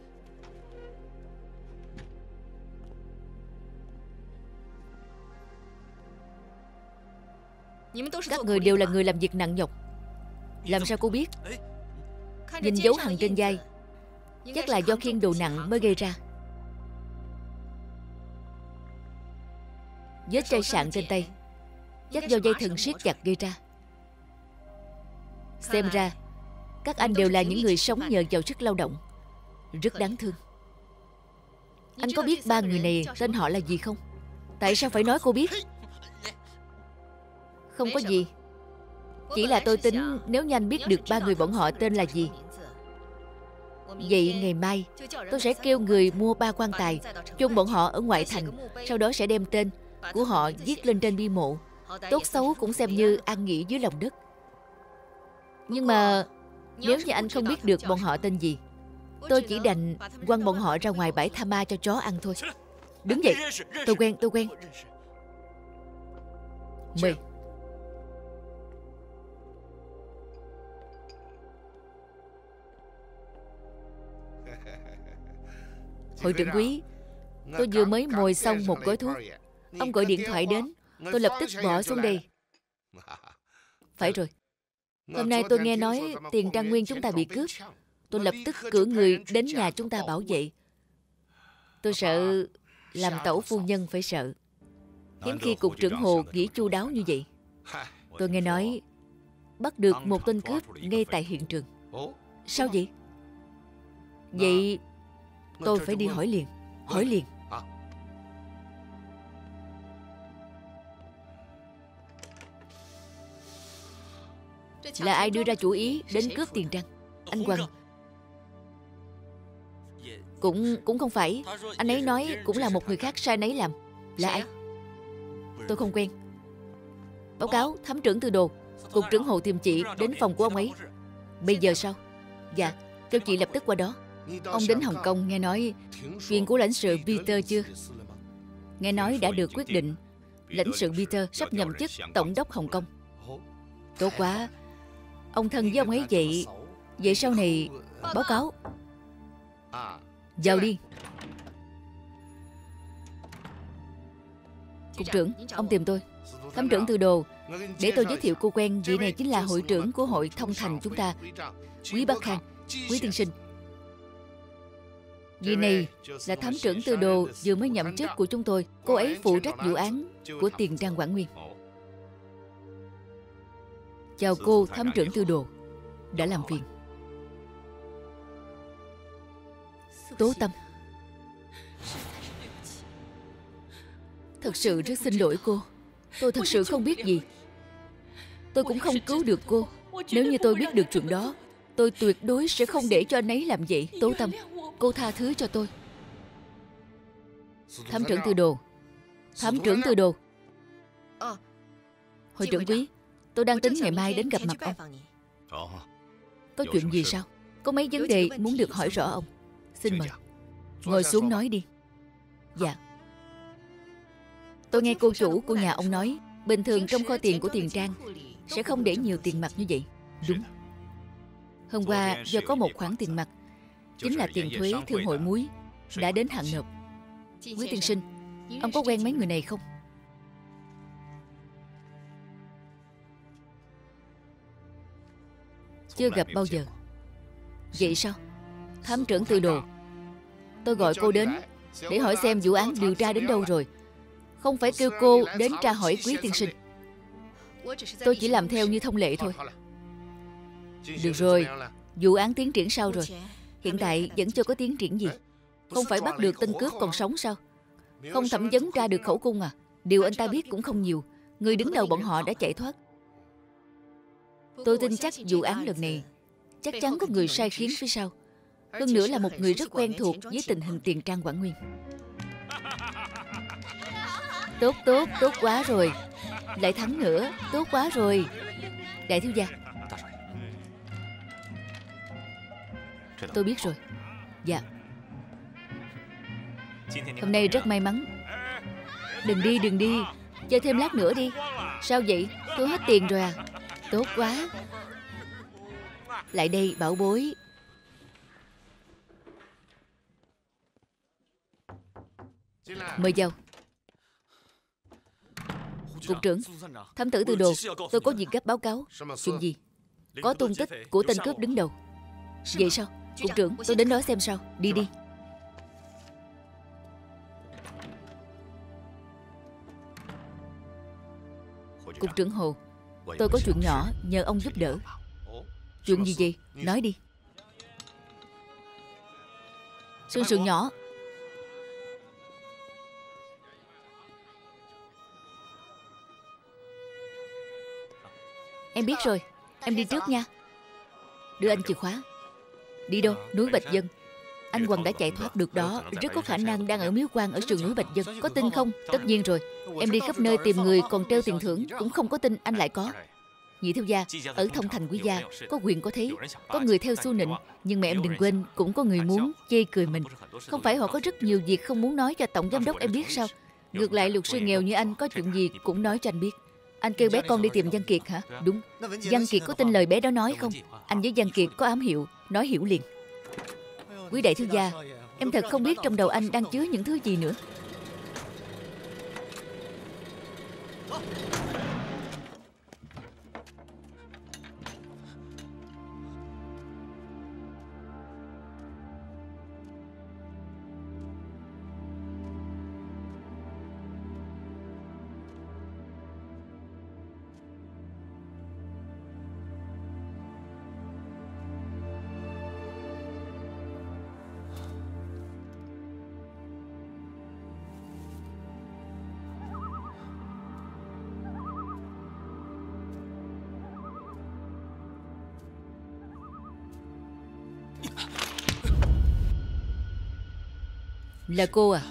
Các người đều là người làm việc nặng nhọc. Làm sao cô biết? Nhìn dấu hằn trên vai, chắc là do khiêng đồ nặng mới gây ra. Vết chai sạn trên tay, chắc do dây thừng siết chặt gây ra. Xem ra các anh đều là những người sống nhờ vào sức lao động. Rất đáng thương. Anh có biết ba người này tên họ là gì không? Tại sao phải nói cô biết? Không có gì. Chỉ là tôi tính nếu như anh biết được ba người bọn họ tên là gì, vậy ngày mai tôi sẽ kêu người mua ba quan tài, chôn bọn họ ở ngoại thành. Sau đó sẽ đem tên của họ viết lên trên bia mộ. Tốt xấu cũng xem như an nghỉ dưới lòng đất. Nhưng mà nếu như anh không biết được bọn họ tên gì, tôi chỉ đành quăng bọn họ ra ngoài bãi tha ma cho chó ăn thôi. Đứng dậy. Tôi quen, tôi quen. Mời. Hội trưởng quý, tôi vừa mới mồi xong một gói thuốc. Ông gọi điện thoại đến, tôi lập tức bỏ xuống đây. Phải rồi. Hôm nay tôi nghe nói tiền Trang Nguyên chúng ta bị cướp. Tôi lập tức cử người đến nhà chúng ta bảo vệ. Tôi sợ làm tẩu phu nhân phải sợ. Hiếm khi cục trưởng Hồ nghĩ chu đáo như vậy. Tôi nghe nói bắt được một tên cướp ngay tại hiện trường. Sao vậy? Vậy tôi phải đi hỏi liền. Hỏi liền. Là ai đưa ra chủ ý đến cướp tiền Trang? Anh Quang. Cũng cũng không phải. Anh ấy nói cũng là một người khác sai nấy làm. Là ai? Tôi không quen. Báo cáo thám trưởng Tư Đồ, cục trưởng Hồ tìm chị đến phòng của ông ấy. Bây giờ sao? Dạ, kêu chị lập tức qua đó. Ông đến Hồng Kông nghe nói chuyện của lãnh sự Peter chưa? Nghe nói đã được quyết định. Lãnh sự Peter sắp nhậm chức tổng đốc Hồng Kông. Tốt quá. Ông thân với ông ấy vậy. Vậy sau này báo cáo. Vào đi. Cục trưởng, ông tìm tôi. Thám trưởng Tư Đồ, để tôi giới thiệu cô quen. Vị này chính là hội trưởng của hội thông thành chúng ta, Quý Bắc Khang. Quý tiên sinh. Vị này là thám trưởng Tư Đồ vừa mới nhậm chức của chúng tôi. Cô ấy phụ trách vụ án của tiền Trang Quảng Nguyên. Chào cô thám trưởng Tư Đồ, đã làm phiền. Tố Tâm, thật sự rất xin lỗi cô. Tôi thật sự không biết gì. Tôi cũng không cứu được cô. Nếu như tôi biết được chuyện đó, tôi tuyệt đối sẽ không để cho anh ấy làm vậy. Tố Tâm, cô tha thứ cho tôi. Thám trưởng Tư Đồ. Thám trưởng Tư Đồ. Hội trưởng Quý, tôi đang tính ngày mai đến gặp mặt ông. Có chuyện gì sao? Có mấy vấn đề muốn được hỏi rõ ông. Xin mời. Ngồi xuống nói đi. Dạ. Tôi nghe cô chủ của nhà ông nói bình thường trong kho tiền của tiền Trang sẽ không để nhiều tiền mặt như vậy. Đúng. Hôm qua do có một khoản tiền mặt, chính là tiền thuế thương hội muối, đã đến hạn nộp. Quý tiên sinh, ông có quen mấy người này không? Chưa gặp bao giờ. Vậy sao? Thám trưởng Tư Đồ, tôi gọi cô đến để hỏi xem vụ án điều tra đến đâu rồi, không phải kêu cô đến tra hỏi Quý tiên sinh. Tôi chỉ làm theo như thông lệ thôi. Được rồi, vụ án tiến triển sao rồi? Hiện tại vẫn chưa có tiến triển gì. Không phải bắt được tên cướp còn sống sao? Không thẩm vấn ra được khẩu cung à? Điều anh ta biết cũng không nhiều. Người đứng đầu bọn họ đã chạy thoát. Tôi tin chắc vụ án lần này chắc chắn có người sai khiến phía sau. Hơn nữa là một người rất quen thuộc với tình hình tiền Trang Quảng Nguyên. Tốt tốt, tốt quá rồi. Lại thắng nữa, tốt quá rồi. Đại thiếu gia, tôi biết rồi. Dạ. Hôm nay rất may mắn. Đừng đi, đừng đi. Chơi thêm lát nữa đi. Sao vậy? Tôi hết tiền rồi à? Tốt quá. Lại đây, bảo bối. Mời vào. Cục trưởng, thám tử Tư Đồ, tôi có việc gấp báo cáo. Chuyện gì? Có tung tích của tên cướp đứng đầu. Vậy sao? Cục trưởng, tôi đến đó xem sao. Đi đi. Cục trưởng Hồ, tôi có chuyện nhỏ nhờ ông giúp đỡ. Chuyện gì vậy? Nói đi. Sương sườn nhỏ. Em biết rồi. Em đi trước nha. Đưa anh chìa khóa. Đi đâu? Núi Bạch Vân. Anh Hoàng đã chạy thoát được đó. Rất có khả năng đang ở miếu quan ở sườn núi Bạch Vân. Có tin không? Tất nhiên rồi. Em đi khắp nơi tìm người còn treo tiền thưởng, cũng không có tin anh lại có. Nhị thiếu gia, ở Thông Thành Quý gia có quyền có thế. Có người theo xu nịnh. Nhưng mà em đừng quên, cũng có người muốn chê cười mình. Không phải họ có rất nhiều việc không muốn nói cho tổng giám đốc em biết sao? Ngược lại luật sư nghèo như anh có chuyện gì cũng nói cho anh biết. Anh kêu bé con đi tìm Văn Kiệt hả? Đúng. Văn Kiệt có tin lời bé đó nói không? Anh với Văn Kiệt có ám hiệu, nói hiểu liền. Quý đại thiếu gia, em thật không biết trong đầu anh đang chứa những thứ gì nữa. Là cô à?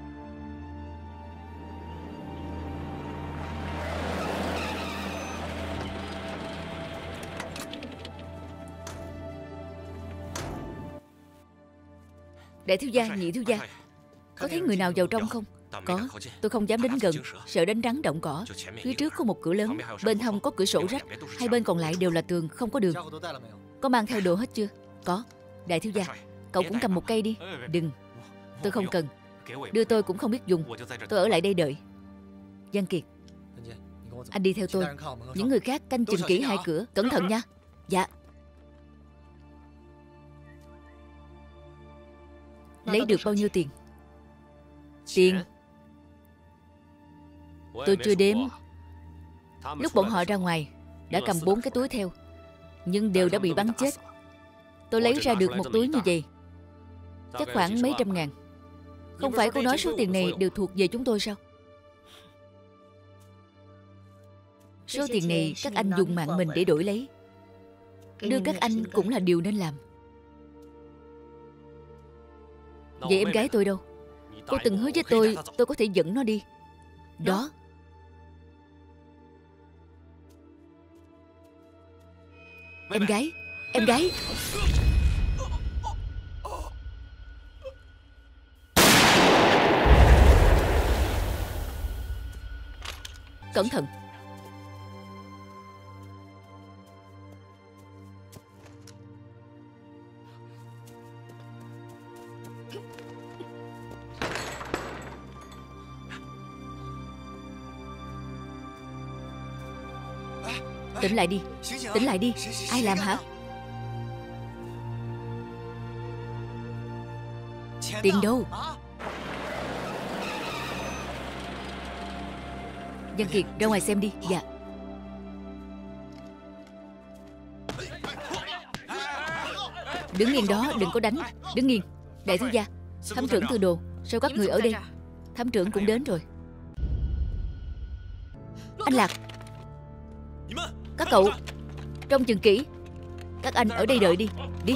Đại thiếu gia, nhị thiếu gia, có thấy người nào vào trong không? Có. Tôi không dám đến gần, sợ đánh rắn động cỏ. Phía trước có một cửa lớn, bên hông có cửa sổ rách. Hai bên còn lại đều là tường, không có đường. Có mang theo đồ hết chưa? Có. Đại thiếu gia, cậu cũng cầm một cây đi. Đừng. Tôi không cần. Đưa tôi cũng không biết dùng. Tôi ở lại đây đợi. Văn Kiệt, anh đi theo tôi. Những người khác canh chừng kỹ hai cửa. Cẩn thận nha. Dạ. Lấy được bao nhiêu tiền? Tiền tôi chưa đếm. Lúc bọn họ ra ngoài đã cầm bốn cái túi theo, nhưng đều đã bị bắn chết. Tôi lấy ra được một túi như vậy, chắc khoảng mấy trăm ngàn. Không phải cô nói số tiền này đều thuộc về chúng tôi sao? Số tiền này các anh dùng mạng mình để đổi lấy. Đưa các anh cũng là điều nên làm. Vậy em gái tôi đâu? Cô từng hứa với tôi tôi có thể dẫn nó đi. Đó. Em gái, em gái. Cẩn thận. Tỉnh lại đi. Tỉnh lại đi. Ai làm hả? Tiền đâu? Văn Kiệt, ra ngoài xem đi. Dạ. Đứng yên đó, đừng có đánh. Đứng yên. Đại thiếu gia, thám trưởng Tư Đồ, sao các người ở đây? Thám trưởng cũng đến rồi. Anh Lạc, các cậu trông chừng kỹ. Các anh ở đây đợi đi. Đi.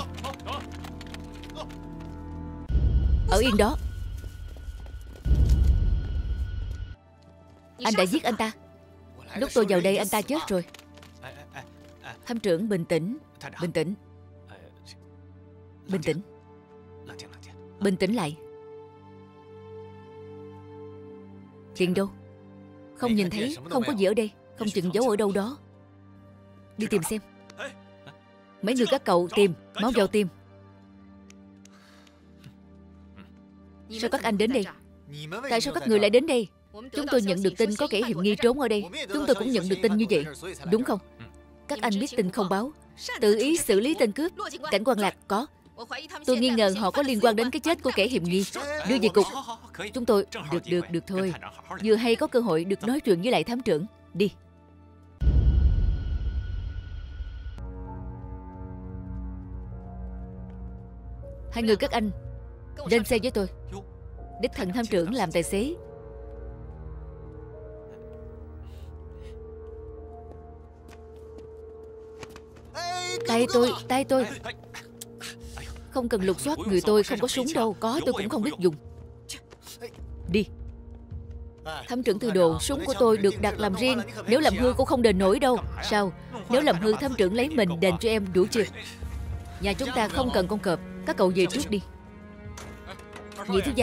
Ở yên đó. Anh đã giết anh ta. Lúc tôi vào đây anh ta chết rồi. Thám trưởng bình tĩnh. Bình tĩnh. Bình tĩnh. Bình tĩnh lại. Tiền đâu? Không nhìn thấy. Không có gì ở đây. Không chừng giấu ở đâu đó. Đi tìm xem. Mấy người các cậu tìm. Máu vào tim. Sao các anh đến đây? Tại sao các người lại đến đây? Chúng tôi nhận được tin có kẻ hiểm nghi trốn ở đây. Chúng tôi cũng nhận được tin như vậy. Đúng không? Các anh biết tin không báo, tự ý xử lý tên cướp. Cảnh Quan Lạc có. Tôi nghi ngờ họ có liên quan đến cái chết của kẻ hiểm nghi. Đưa về cục. Chúng tôi... Được, được, được thôi. Vừa hay có cơ hội được nói chuyện với lại thám trưởng. Đi. Hai người các anh lên xe với tôi. Đích thân thám trưởng làm tài xế. Tay tôi, tay tôi. Không cần lục soát, người tôi không có súng đâu. Có tôi cũng không biết dùng. Đi. Thám trưởng Tư Đồ, súng của tôi được đặt làm riêng. Nếu làm hư cũng không đền nổi đâu. Sao? Nếu làm hư thám trưởng lấy mình đền cho em đủ chưa? Nhà chúng ta không cần con cọp. Các cậu về trước đi. Nhị thiếu gia.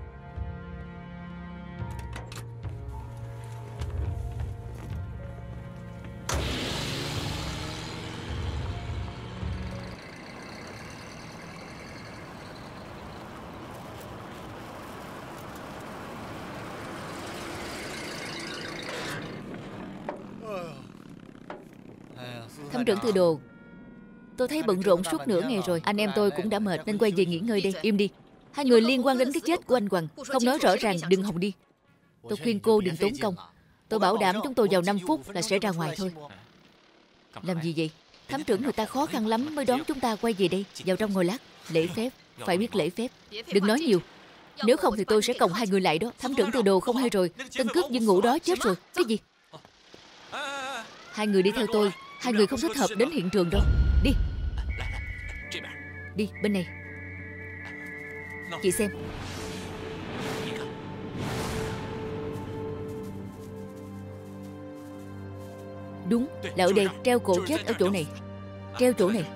Thám trưởng Tư Đồ, tôi thấy bận rộn suốt nửa ngày rồi. Anh em tôi cũng đã mệt nên quay về nghỉ ngơi đây. Im đi. Hai người liên quan đến cái chết của anh Hoàng. Không nói rõ ràng đừng hòng đi. Tôi khuyên cô đừng tốn công. Tôi bảo đảm chúng tôi vào năm phút là sẽ ra ngoài thôi. Làm gì vậy? Thám trưởng người ta khó khăn lắm mới đón chúng ta quay về đây. Vào trong ngồi lát. Lễ phép. Phải biết lễ phép. Đừng nói nhiều. Nếu không thì tôi sẽ còng hai người lại đó. Thám trưởng Tư Đồ không hay rồi. Tên cướp Dương Ngũ đó chết rồi. Cái gì? Hai người đi theo tôi. Hai người không thích hợp đến hiện trường đâu. Đi. Đi bên này. Chị xem. Đúng là ở đây. Treo cổ chết ở chỗ này. Treo chỗ này.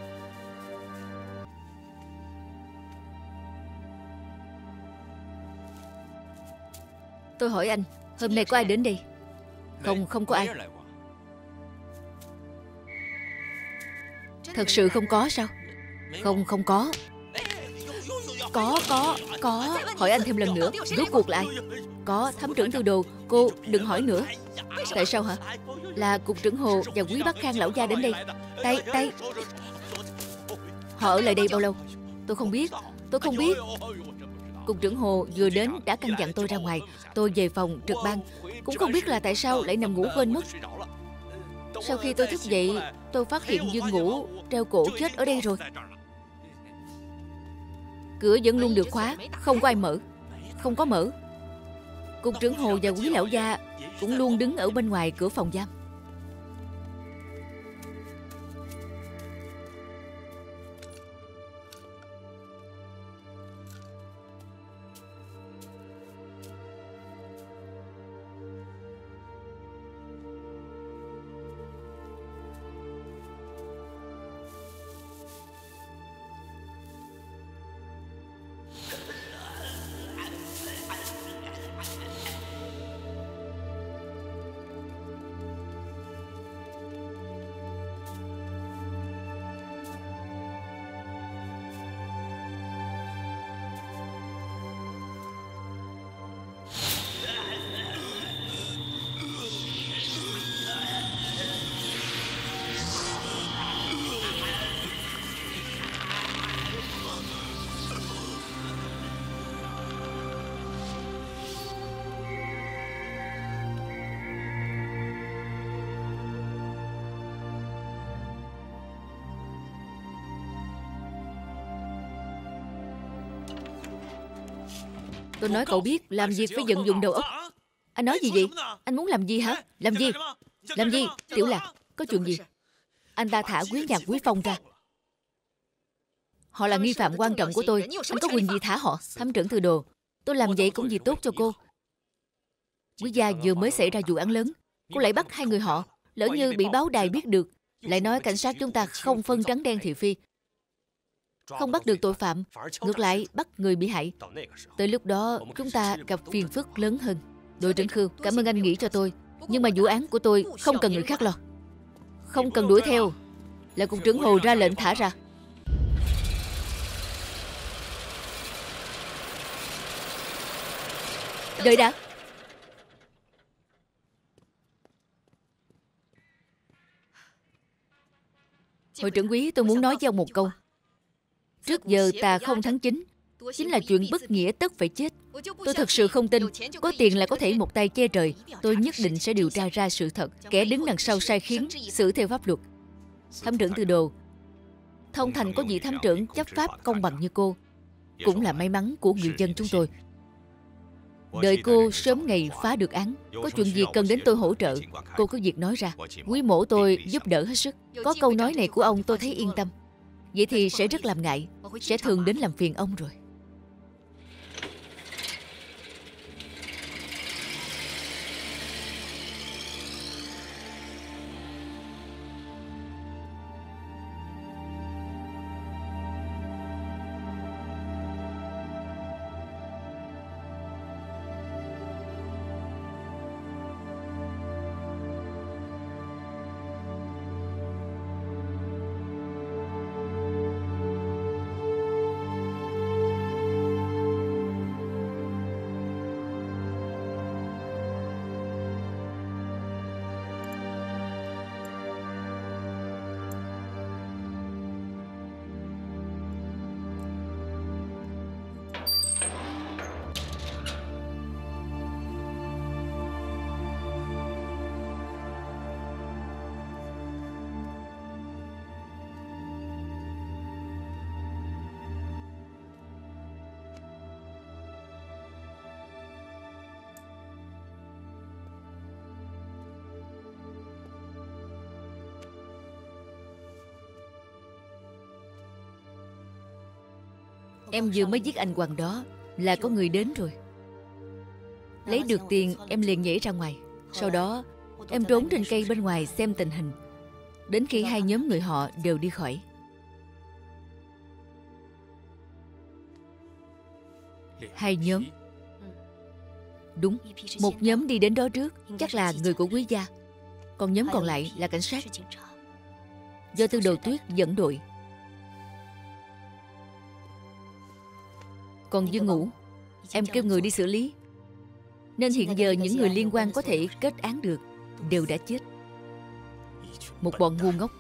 Tôi hỏi anh, hôm nay có ai đến đây? Không, không có ai. Thật sự không có sao? Không, không có. Có, có, có. Hỏi anh thêm lần nữa. Rốt cuộc là ai? Có, thám trưởng Tư Đồ. Cô đừng hỏi nữa. Tại sao hả? Là cục trưởng Hồ và Quý Bắc Khang lão gia đến đây. Tay, tay. Họ ở lại đây bao lâu? Tôi không biết. Tôi không biết. Cục trưởng Hồ vừa đến đã căn dặn tôi ra ngoài. Tôi về phòng trực ban. Cũng không biết là tại sao lại nằm ngủ quên mất. Sau khi tôi thức dậy, tôi phát hiện Dương Ngũ treo cổ chết ở đây rồi. Cửa vẫn luôn được khóa. Không có ai mở. Không có mở. Cục trưởng Hồ và Quý lão gia cũng luôn đứng ở bên ngoài cửa phòng giam. Tôi nói cậu biết, làm việc phải vận dụng đầu óc. Anh nói gì vậy? Anh muốn làm gì hả? Làm gì? Làm gì? Tiểu Lạc, có chuyện gì? Anh ta thả Quý Nhạc Quý Phong ra. Họ là nghi phạm quan trọng của tôi. Anh có quyền gì thả họ? Thám trưởng Tư Đồ, tôi làm vậy cũng vì tốt cho cô. Quý gia vừa mới xảy ra vụ án lớn, cô lại bắt hai người họ. Lỡ như bị báo đài biết được, lại nói cảnh sát chúng ta không phân trắng đen thị phi, không bắt được tội phạm, ngược lại bắt người bị hại. Tới lúc đó chúng ta gặp phiền phức lớn hơn. Đội trưởng Khưu, cảm ơn anh nghĩ cho tôi, nhưng mà vụ án của tôi không cần người khác lo. Không cần đuổi theo, là cục trưởng Hồ ra lệnh thả ra. Đợi đã. Hội trưởng quý, tôi muốn nói với ông một câu. Trước giờ Tà không thắng chính, chính là chuyện bất nghĩa tất phải chết. Tôi thật sự không tin có tiền là có thể một tay che trời. Tôi nhất định sẽ điều tra ra sự thật, kẻ đứng đằng sau sai khiến, xử theo pháp luật. Thám trưởng Tư Đồ, Thông Thành có vị thám trưởng chấp pháp công bằng như cô, cũng là may mắn của người dân chúng tôi. Đợi cô sớm ngày phá được án. Có chuyện gì cần đến tôi hỗ trợ, cô cứ việc nói ra. Quý mổ tôi giúp đỡ hết sức. Có câu nói này của ông tôi thấy yên tâm. Vậy thì sẽ rất làm ngại, sẽ thường đến làm phiền ông rồi. Em vừa mới giết anh Hoàng đó là có người đến rồi. Lấy được tiền em liền nhảy ra ngoài. Sau đó em trốn trên cây bên ngoài xem tình hình, đến khi hai nhóm người họ đều đi khỏi. Hai nhóm? Đúng, một nhóm đi đến đó trước, chắc là người của Quý gia. Còn nhóm còn lại là cảnh sát, do Tư Đồ Tuyết dẫn đội. Còn Dương Ngũ, em kêu người đi xử lý, nên hiện giờ những người liên quan có thể kết án được đều đã chết. Một bọn ngu ngốc,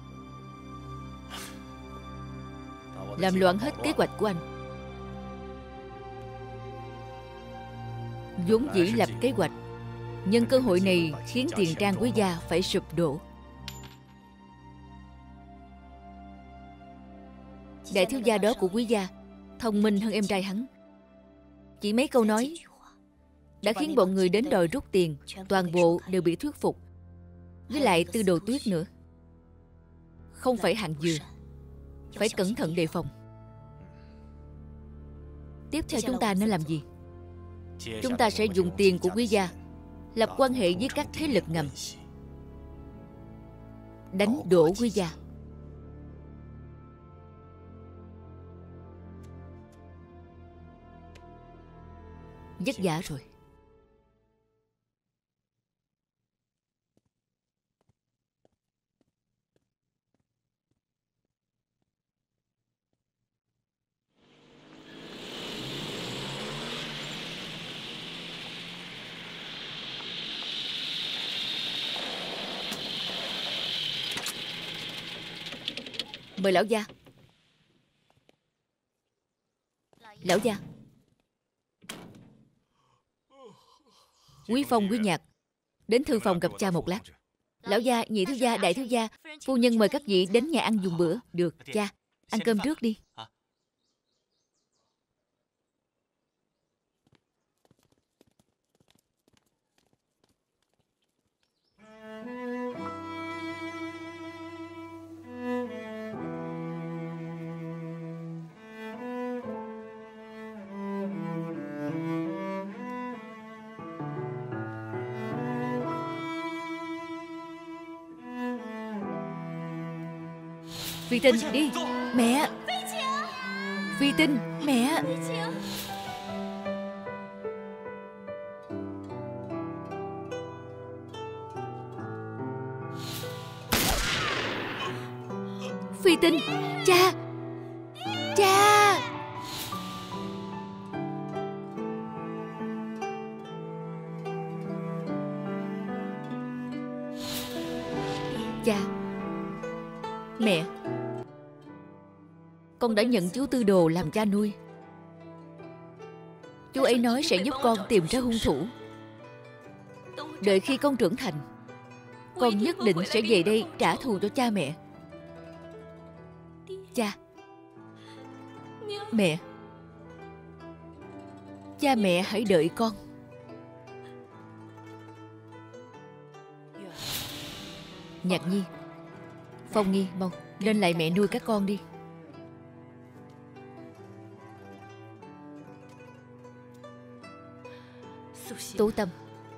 làm loạn hết kế hoạch của anh. Vốn dĩ lập kế hoạch, nhân cơ hội này khiến tiền trang Quý gia phải sụp đổ. Đại thiếu gia đó của Quý gia thông minh hơn em trai hắn. Chỉ mấy câu nói đã khiến bọn người đến đòi rút tiền toàn bộ đều bị thuyết phục. Với lại Tư Đồ Tuyết nữa, không phải hạng vừa, phải cẩn thận đề phòng. Tiếp theo chúng ta nên làm gì? Chúng ta sẽ dùng tiền của Quý gia lập quan hệ với các thế lực ngầm, đánh đổ Quý gia. Vất vả rồi. Mời lão gia. Lão gia. Quý Phong, Quý Nhạc, đến thư phòng gặp cha một lát. Lão gia, nhị thiếu gia, đại thiếu gia, phu nhân mời các vị đến nhà ăn dùng bữa. Được, cha, ăn cơm trước đi. Phi Tinh, đi. Mẹ. Phi Tinh, mẹ. Phi Tinh, cha. Cha. Cha. Mẹ. Con đã nhận chú Tư Đồ làm cha nuôi. Chú ấy nói sẽ giúp con tìm ra hung thủ. Đợi khi con trưởng thành, con nhất định sẽ về đây trả thù cho cha mẹ. Cha. Mẹ. Cha mẹ hãy đợi con. Nhạc Nhi, Phong Nghi, mau lên lại mẹ nuôi các con đi. Tú Tâm,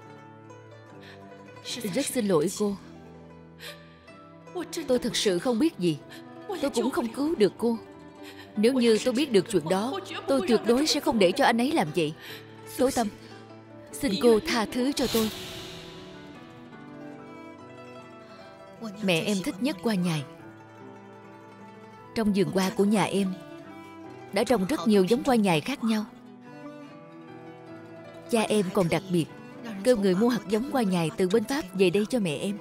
rất xin lỗi cô. Tôi thật sự không biết gì. Tôi cũng không cứu được cô. Nếu như tôi biết được chuyện đó, tôi tuyệt đối sẽ không để cho anh ấy làm vậy. Tú Tâm, xin cô tha thứ cho tôi. Mẹ em thích nhất hoa nhài. Trong vườn hoa của nhà em đã trồng rất nhiều giống hoa nhài khác nhau. Cha em còn đặc biệt kêu người mua hạt giống hoa nhài từ bên Pháp về đây cho mẹ em.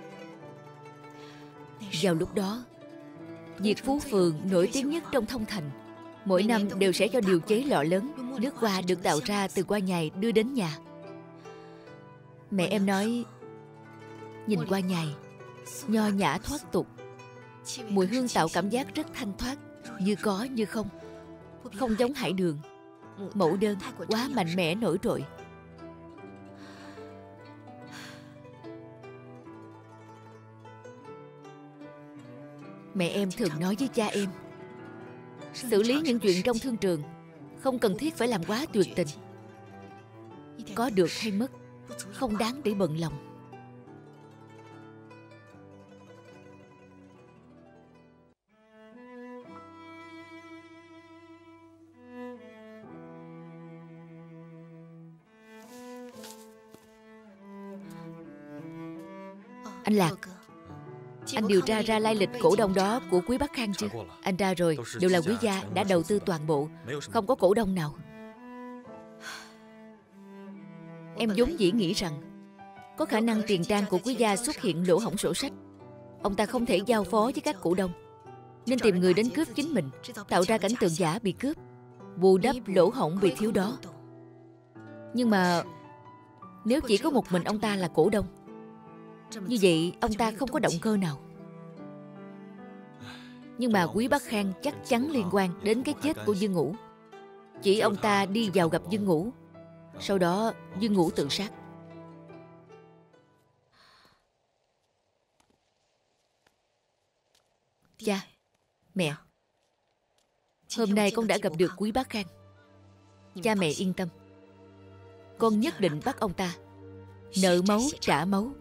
Vào lúc đó, Diệt Phú Phường nổi tiếng nhất trong Thông Thành. Mỗi năm đều sẽ cho điều chế lọ lớn. Nước hoa được tạo ra từ hoa nhài đưa đến nhà. Mẹ em nói, nhìn hoa nhài nho nhã thoát tục, mùi hương tạo cảm giác rất thanh thoát, như có như không. Không giống hải đường, mẫu đơn quá mạnh mẽ nổi trội. Mẹ em thường nói với cha em, xử lý những chuyện trong thương trường không cần thiết phải làm quá tuyệt tình. Có được hay mất không đáng để bận lòng. Anh Lạc, anh điều tra ra lai lịch cổ đông đó của Quý Bắc Khang chưa? Anh ra rồi, đều là quý gia đã đầu tư toàn bộ, không có cổ đông nào. Em vốn dĩ nghĩ rằng có khả năng tiền trang của quý gia xuất hiện lỗ hổng sổ sách. Ông ta không thể giao phó với các cổ đông, nên tìm người đến cướp chính mình, tạo ra cảnh tượng giả bị cướp, bù đắp lỗ hổng bị thiếu đó. Nhưng mà nếu chỉ có một mình ông ta là cổ đông, như vậy ông ta không có động cơ nào. Nhưng mà Quý Bắc Khang chắc chắn liên quan đến cái chết của Dương Ngũ. Chỉ ông ta đi vào gặp Dương Ngũ, sau đó Dương Ngũ tự sát. Cha, mẹ, hôm nay con đã gặp được Quý Bắc Khang. Cha mẹ yên tâm, con nhất định bắt ông ta. Nợ máu trả máu.